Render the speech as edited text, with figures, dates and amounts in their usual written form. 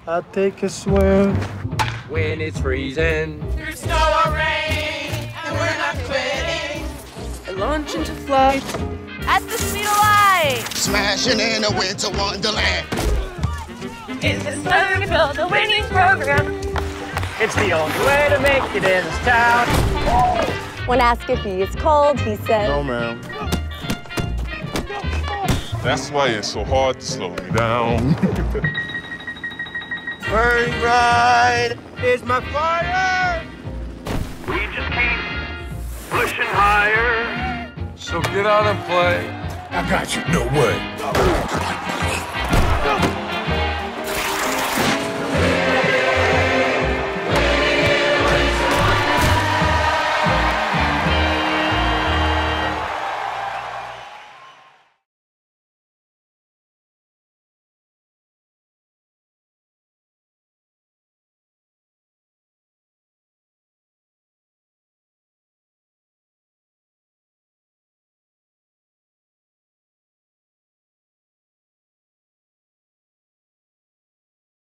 I take a swim. When it's freezing. Through snow or rain, and we're not quitting. I launch into flight. At the speed of light. Smashing in a winter wonderland. Is this how we build the winning program? It's the only way to make it in this town. When asked if he is cold, he said, No, ma'am. That's why it's so hard to slow me down. Burning bright is my fire. We just keep pushing higher. So get out and play. I got you. No way.